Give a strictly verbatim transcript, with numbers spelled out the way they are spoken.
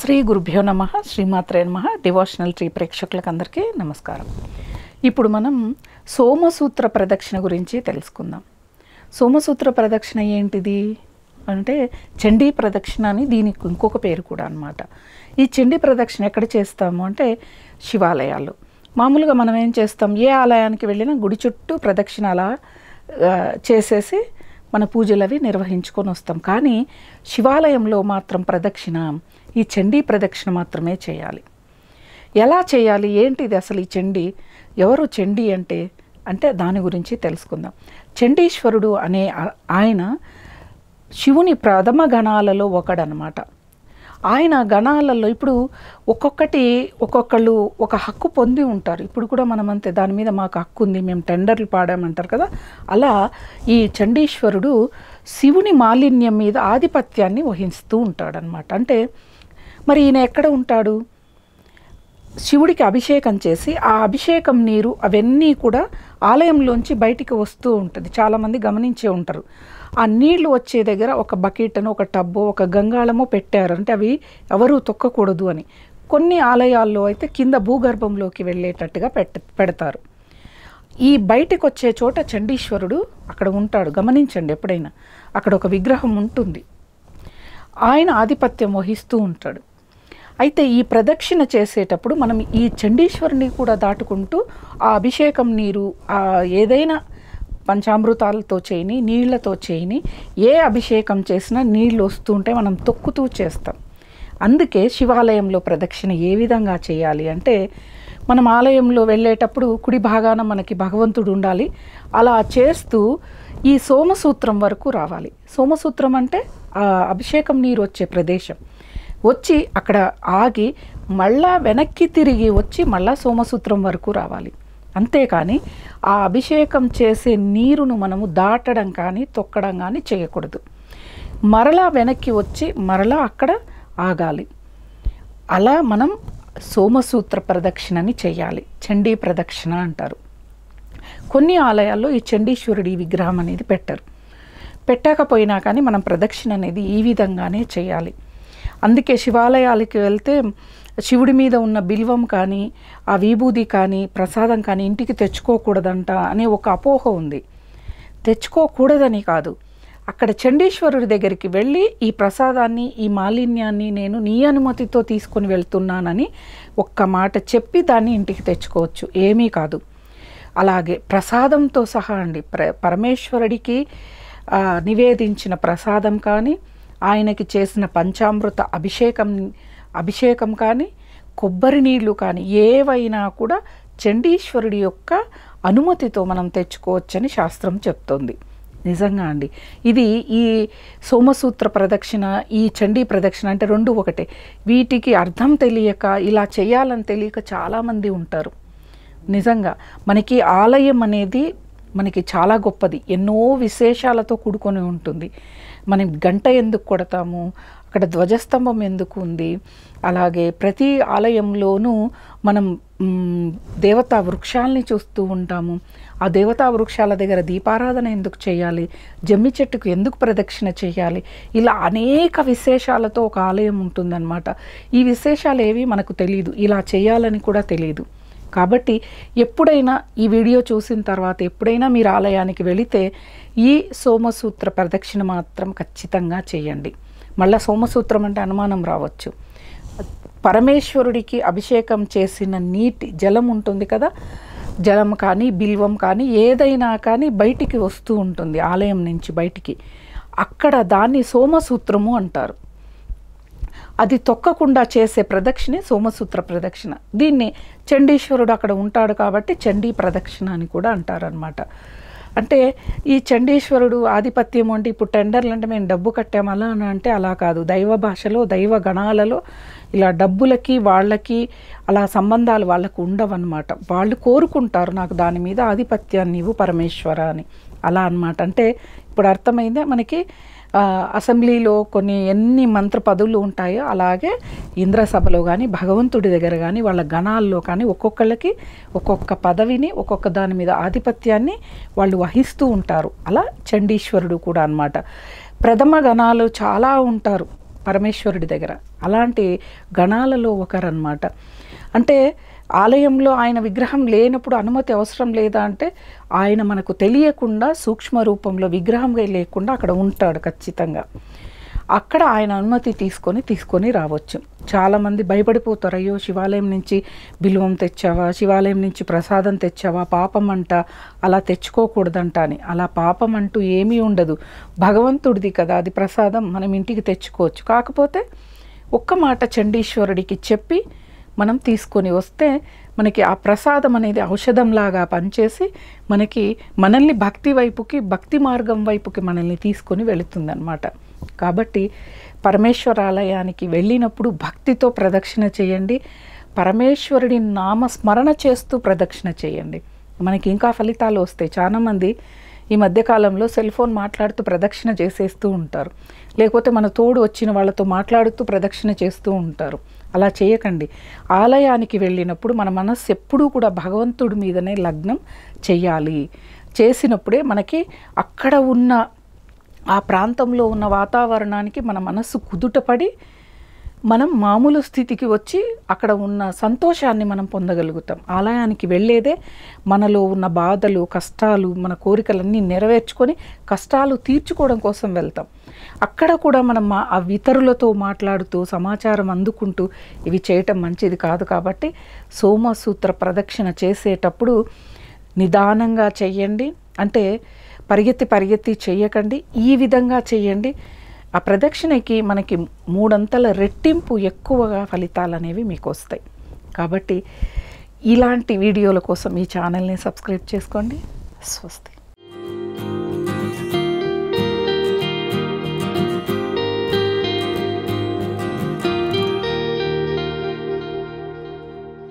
శ్రీ గురుభ్యో నమః. శ్రీమాత్రే నమః. డివోషనల్ ట్రీ ప్రేక్షకులకు అందరికీ నమస్కారం. ఇప్పుడు మనం సోమసూత్ర ప్రదక్షిణ గురించి తెలుసుకుందాం. సోమసూత్ర ప్రదక్షిణ ఏంటిది అంటే చండీ ప్రదక్షిణ అని దీనికి ఇంకొక పేరు కూడా అన్నమాట. ఈ చండీ ప్రదక్షిణ ఎక్కడ చేస్తాము అంటే శివాలయాల్లో. మామూలుగా మనం ఏం చేస్తాం, ఏ ఆలయానికి వెళ్ళినా గుడి చుట్టూ ప్రదక్షిణ అలా చేసేసి మన పూజలు అవి నిర్వహించుకొని వస్తాం. కానీ శివాలయంలో మాత్రం ప్రదక్షిణ ఈ చండీ ప్రదక్షిణ మాత్రమే చేయాలి. ఎలా చేయాలి, ఏంటిది అసలు ఈ చండీ, ఎవరు చండీ అంటే అంటే దాని గురించి తెలుసుకుందాం. చండీశ్వరుడు అనే ఆయన శివుని ప్రథమ గణాలలో ఒకడనమాట. ఆయన గణాలలో ఇప్పుడు ఒక్కొక్కటి ఒక్కొక్కళ్ళు ఒక హక్కు పొంది ఉంటారు. ఇప్పుడు కూడా మనం అంతే, దాని మీద మాకు హక్కు ఉంది, మేము టెండర్లు పాడామంటారు కదా. అలా ఈ చండీశ్వరుడు శివుని మాలిన్యం మీద ఆధిపత్యాన్ని వహిస్తూ ఉంటాడనమాట. అంటే మరి ఈయన ఎక్కడ ఉంటాడు, శివుడికి అభిషేకం చేసి ఆ అభిషేకం నీరు అవన్నీ కూడా ఆలయంలోంచి బయటికి వస్తూ ఉంటుంది. చాలామంది గమనించే ఉంటారు. ఆ నీళ్లు వచ్చే దగ్గర ఒక బకెట్ను, ఒక టబ్బో, ఒక గంగాళమో పెట్టారు. అంటే అవి ఎవరూ తొక్కకూడదు అని. కొన్ని ఆలయాల్లో అయితే కింద భూగర్భంలోకి వెళ్ళేటట్టుగా పెట్ట పెడతారు ఈ బయటికి వచ్చే చోట చండీశ్వరుడు అక్కడ ఉంటాడు. గమనించండి, ఎప్పుడైనా అక్కడ ఒక విగ్రహం ఉంటుంది, ఆయన ఆధిపత్యం వహిస్తూ ఉంటాడు. అయితే ఈ ప్రదక్షిణ చేసేటప్పుడు మనం ఈ చండీశ్వరుని కూడా దాటుకుంటూ ఆ అభిషేకం నీరు ఏదైనా పంచామృతాలతో చేయని, నీళ్లతో చేయని, ఏ అభిషేకం చేసినా నీళ్ళు వస్తూ ఉంటే మనం తొక్కుతూ చేస్తాం. అందుకే శివాలయంలో ప్రదక్షిణ ఏ విధంగా చేయాలి అంటే, మనం ఆలయంలో వెళ్ళేటప్పుడు కుడి భాగాన మనకి భగవంతుడు ఉండాలి. అలా చేస్తూ ఈ సోమసూత్రం వరకు రావాలి. సోమసూత్రం అంటే ఆ అభిషేకం నీరు వచ్చే ప్రదేశం వచ్చి అక్కడ ఆగి మళ్ళా వెనక్కి తిరిగి వచ్చి మళ్ళా సోమసూత్రం వరకు రావాలి. అంతేకాని ఆ అభిషేకం చేసే నీరును మనము దాటడం కానీ తొక్కడం కానీ చేయకూడదు. మరలా వెనక్కి వచ్చి మరలా అక్కడ ఆగాలి. అలా మనం సోమసూత్ర ప్రదక్షిణని చేయాలి. చండీ ప్రదక్షిణ అంటారు. కొన్ని ఆలయాల్లో ఈ చండీశ్వరుడి విగ్రహం అనేది పెట్టరు. పెట్టకపోయినా కానీ మనం ప్రదక్షిణ అనేది ఈ విధంగానే చేయాలి. అందుకే శివాలయాలకి వెళ్తే శివుడి మీద ఉన్న బిల్వం కానీ, ఆ విభూది కానీ, ప్రసాదం కానీ ఇంటికి తెచ్చుకోకూడదంట అనే ఒక అపోహ ఉంది. తెచ్చుకోకూడదని కాదు, అక్కడ చండీశ్వరుడి దగ్గరికి వెళ్ళి ఈ ప్రసాదాన్ని, ఈ మాలిన్యాన్ని నేను నీ అనుమతితో తీసుకొని వెళ్తున్నానని ఒక్క మాట చెప్పి దాన్ని ఇంటికి తెచ్చుకోవచ్చు, ఏమీ కాదు. అలాగే ప్రసాదంతో సహా అండి, ప్ర పరమేశ్వరుడికి నివేదించిన ప్రసాదం కానీ, ఆయనకి చేసిన పంచామృత అభిషేకం అభిషేకం కానీ, కొబ్బరి నీళ్ళు కానీ ఏవైనా కూడా చండీశ్వరుడి యొక్క అనుమతితో మనం తెచ్చుకోవచ్చని శాస్త్రం చెప్తోంది. నిజంగా అండి, ఇది ఈ సోమసూత్ర ప్రదక్షిణ, ఈ చండీ ప్రదక్షిణ అంటే రెండు ఒకటే. వీటికి అర్థం తెలియక, ఇలా చేయాలని తెలియక చాలామంది ఉంటారు. నిజంగా మనకి ఆలయం అనేది మనకి చాలా గొప్పది, ఎన్నో విశేషాలతో కూడుకొని ఉంటుంది. మనం గంట ఎందుకు కొడతాము, అక్కడ ధ్వజస్తంభం ఎందుకు ఉంది, అలాగే ప్రతి ఆలయంలోనూ మనం దేవతా వృక్షాలని చూస్తూ ఉంటాము. ఆ దేవతా వృక్షాల దగ్గర దీపారాధన ఎందుకు చేయాలి, జమ్మి చెట్టుకు ఎందుకు ప్రదక్షిణ చేయాలి, ఇలా అనేక విశేషాలతో ఒక ఆలయం ఉంటుందన్నమాట. ఈ విశేషాలు ఏవి మనకు తెలియదు, ఇలా చేయాలని కూడా తెలియదు. కాబట్టి ఎప్పుడైనా ఈ వీడియో చూసిన తర్వాత ఎప్పుడైనా మీరు ఆలయానికి వెళితే ఈ సోమసూత్ర ప్రదక్షిణ మాత్రం ఖచ్చితంగా చేయండి. మళ్ళీ సోమసూత్రం అంటే అనుమానం రావచ్చు. పరమేశ్వరుడికి అభిషేకం చేసిన నీటి జలం ఉంటుంది కదా, జలం కానీ బిల్వం కానీ ఏదైనా కానీ బయటికి వస్తూ ఉంటుంది ఆలయం నుంచి బయటికి. అక్కడ దాన్ని సోమసూత్రము అంటారు. అది తొక్కకుండా చేసే ప్రదక్షిణే సోమసూత్ర ప్రదక్షిణ. దీన్ని చండీశ్వరుడు అక్కడ ఉంటాడు కాబట్టి చండీ ప్రదక్షిణ అని కూడా అంటారనమాట. అంటే ఈ చండీశ్వరుడు ఆధిపత్యం అంటే ఇప్పుడు టెండర్లు అంటే మేము డబ్బు కట్టాము అలా అని అంటే అలా కాదు. దైవ భాషలో, దైవ గణాలలో ఇలా డబ్బులకి వాళ్ళకి అలా సంబంధాలు వాళ్ళకు ఉండవన్నమాట. వాళ్ళు కోరుకుంటారు నాకు దాని మీద ఆధిపత్యాన్ని ఇవ్వు పరమేశ్వర అని, అలా అన్నమాట. అంటే ఇప్పుడు అర్థమైందే మనకి అసెంబ్లీలో కొన్ని ఎన్ని మంత్ర పదవులు ఉంటాయో అలాగే ఇంద్రసభలో కానీ, భగవంతుడి దగ్గర కానీ, వాళ్ళ గణాల్లో కానీ ఒక్కొక్కళ్ళకి ఒక్కొక్క పదవిని, ఒక్కొక్క దాని మీద ఆధిపత్యాన్ని వాళ్ళు వహిస్తూ ఉంటారు. అలా చండీశ్వరుడు కూడా అన్నమాట. ప్రథమ గణాలు చాలా ఉంటారు. పరమేశ్వరుడి దగ్గర. అలాంటి గణాలలో ఒకరన్నమాట. అంటే ఆలయంలో ఆయన విగ్రహం లేనప్పుడు అనుమతి అవసరం లేదా అంటే, ఆయన మనకు తెలియకుండా సూక్ష్మ రూపంలో విగ్రహంగా లేకుండా అక్కడ ఉంటాడు ఖచ్చితంగా. అక్కడ ఆయన అనుమతి తీసుకొని తీసుకొని రావచ్చు. చాలామంది భయపడిపోతారు, అయ్యో శివాలయం నుంచి బిల్వం తెచ్చావా, శివాలయం నుంచి ప్రసాదం తెచ్చావా, పాపం అంట, అలా తెచ్చుకోకూడదంట అని. అలా పాపం అంటూ ఏమీ ఉండదు, భగవంతుడిది కదా అది ప్రసాదం, మనం ఇంటికి తెచ్చుకోవచ్చు. కాకపోతే ఒక్క మాట చండీశ్వరుడికి చెప్పి మనం తీసుకొని వస్తే మనకి ఆ ప్రసాదం అనేది ఔషధంలాగా పనిచేసి మనకి మనల్ని భక్తి వైపుకి, భక్తి మార్గం వైపుకి మనల్ని తీసుకొని వెళుతుందన్నమాట. కాబట్టి పరమేశ్వరాలయానికి వెళ్ళినప్పుడు భక్తితో ప్రదక్షిణ చేయండి, పరమేశ్వరుడి నామ స్మరణ చేస్తూ ప్రదక్షిణ చేయండి. మనకి ఇంకా ఫలితాలు వస్తాయి. చాలామంది ఈ మధ్యకాలంలో సెల్ ఫోన్ మాట్లాడుతూ ప్రదక్షిణ చేసేస్తూ ఉంటారు, లేకపోతే మన తోడు వచ్చిన వాళ్ళతో మాట్లాడుతూ ప్రదక్షిణ చేస్తూ ఉంటారు. అలా చేయకండి. ఆలయానికి వెళ్ళినప్పుడు మన మనస్సు ఎప్పుడూ కూడా భగవంతుడి మీదనే లగ్నం చెయ్యాలి. చేసినప్పుడే మనకి అక్కడ ఉన్న ఆ ప్రాంతంలో ఉన్న వాతావరణానికి మన మనస్సు కుదుటపడి మనం మామూలు స్థితికి వచ్చి అక్కడ ఉన్న సంతోషాన్ని మనం పొందగలుగుతాం. ఆలయానికి వెళ్ళేదే మనలో ఉన్న బాధలు, కష్టాలు, మన కోరికలన్నీ నెరవేర్చుకొని కష్టాలు తీర్చుకోవడం కోసం వెళ్తాం. అక్కడ కూడా మనం మా ఆ ఇతరులతో మాట్లాడుతూ సమాచారం అందుకుంటూ ఇవి చేయటం మంచిది కాదు. కాబట్టి సోమసూత్ర ప్రదక్షిణ చేసేటప్పుడు నిదానంగా చెయ్యండి. అంటే పరిగెత్తి పరిగెత్తి చెయ్యకండి, ఈ విధంగా చెయ్యండి. ఆ ప్రదక్షిణకి మనకి మూడంతల రెట్టింపు ఎక్కువగా ఫలితాలు అనేవి మీకు వస్తాయి. కాబట్టి ఇలాంటి వీడియోల కోసం ఈ ఛానల్ని సబ్స్క్రైబ్ చేసుకోండి. స్వస్తి.